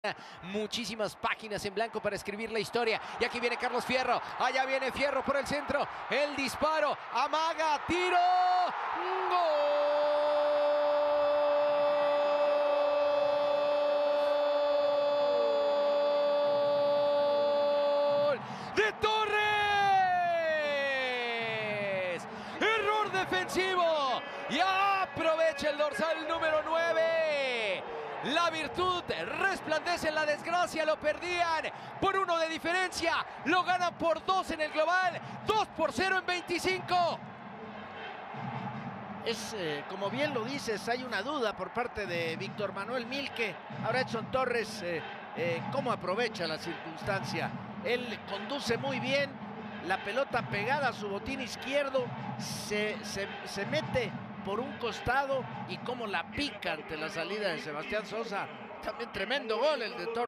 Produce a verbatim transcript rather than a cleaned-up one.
Muchísimas páginas en blanco para escribir la historia. Y aquí viene Carlos Fierro. Allá viene Fierro por el centro. El disparo. Amaga. Tiro. ¡Gol! ¡De Torres! Error defensivo. Y aprovecha el dorsal número nueve. La virtud resplandece en la desgracia, lo perdían por uno de diferencia, lo ganan por dos en el global, dos por cero en veinticinco. Es, eh, como bien lo dices, hay una duda por parte de Víctor Manuel Milke. Ahora Edson Torres, eh, eh, ¿cómo aprovecha la circunstancia? Él conduce muy bien, la pelota pegada a su botín izquierdo, se, se, se mete por un costado y cómo la pica ante la salida de Sebastián Sosa. También tremendo gol el de Torres.